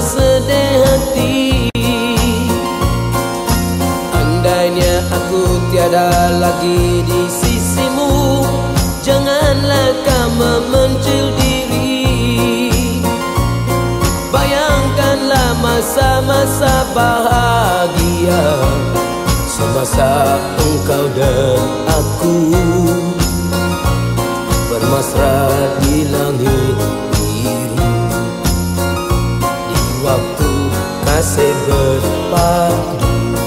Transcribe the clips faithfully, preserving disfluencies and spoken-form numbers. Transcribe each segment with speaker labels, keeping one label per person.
Speaker 1: bersedih hati. Andainya aku tiada lagi di sisimu, janganlah kau memencil diri. Bayangkanlah masa-masa bahagia, semasa engkau dan aku bermesra di langit biru. Di waktu kasih berpadu,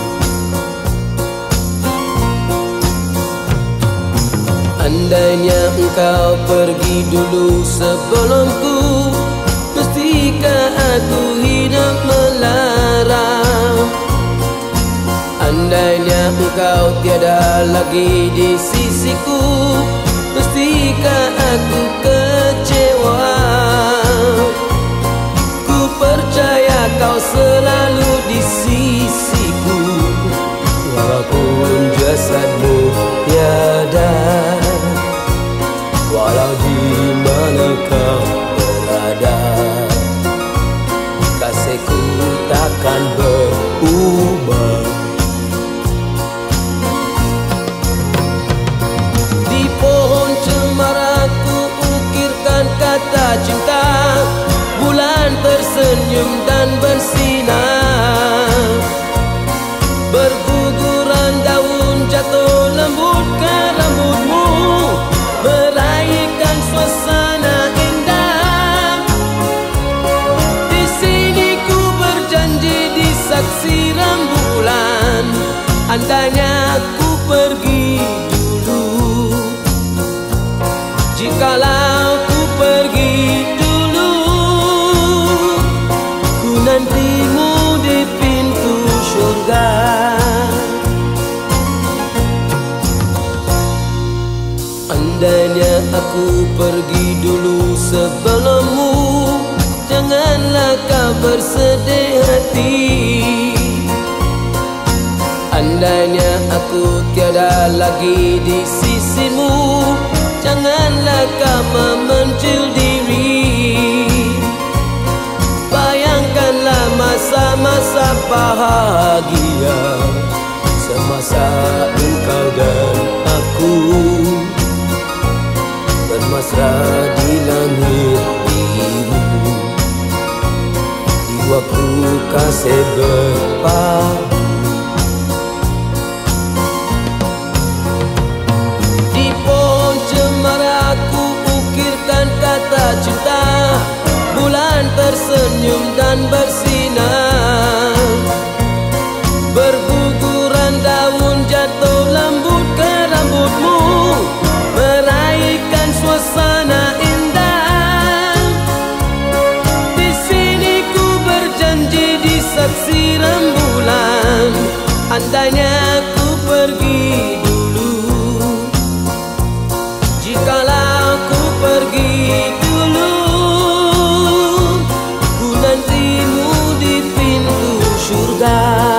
Speaker 1: andainya engkau pergi dulu sebelumku, mestikah aku hidup melarang? Andainya engkau tiada lagi di sisiku, mestikah aku kecewa? Ku percaya kau selalu di sisiku, walaupun jasadmu tiada, walau di mana kau berada, kasihku takkan berubah. Di pohon cemara ku ukirkan kata cinta, bulan tersenyum dan bersinar. Berguguran daun jatuh lembut ke rambutmu, meraihkan suasana indah. Di sini ku berjanji di saksi rembulan, andainya ku pergi dulu, jikalau ku pergi dulu, ku nantimu di pintu surga. Andainya aku pergi dulu sebelummu, janganlah kau bersedih hati. Andainya aku tiada lagi di sisimu, janganlah kau memencil diri. Bayangkanlah masa-masa bahagia, semasa engkau dan aku bermesra di langit biru. Di waktu kasih berpadu, di pohon cemara ku ukirkan kata cinta, bulan tersenyum dan bersinar. Berguguran daun jatuh lembut ke rambutmu, meraihkan suasana indah. Di sini ku berjanji di saksi rembulan, andainya ku pergi dulu, jikalau ku pergi dulu, ku nantimu di pintu surga.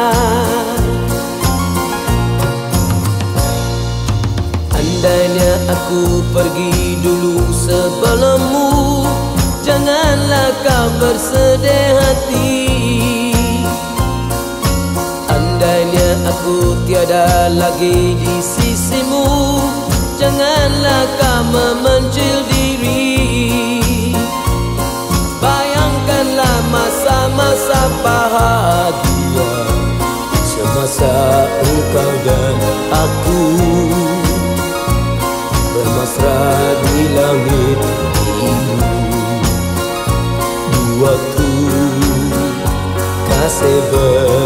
Speaker 1: Andainya aku pergi dulu sebelummu, janganlah kau bersedih hati. Andainya aku tiada lagi di sisimu, janganlah kau memencil diri. Bayangkanlah masa-masa bahagia, semasa engkau dan aku bermesra di langit biru. Di waktu kasih ber